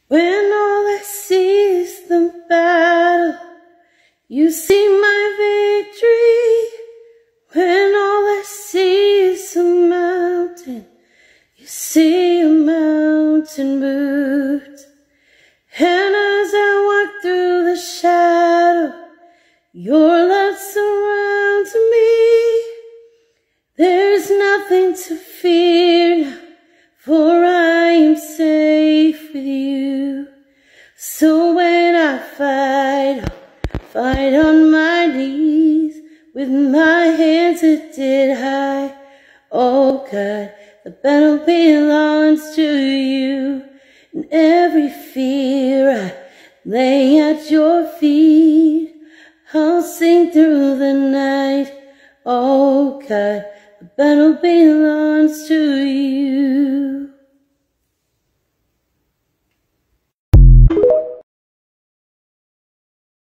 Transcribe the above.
When all I see is the battle, you see my victory. When all I see is a mountain, you see a mountain moved. And as I walk through the shadow, your love surrounds me. There's nothing to fear now, for I am safe with you. So when I fight, I'll fight on my knees, with my hands lifted high. Oh God, the battle belongs to you, and every fear I lay at your feet. I'll sing through the night. Oh God, the battle belongs to you.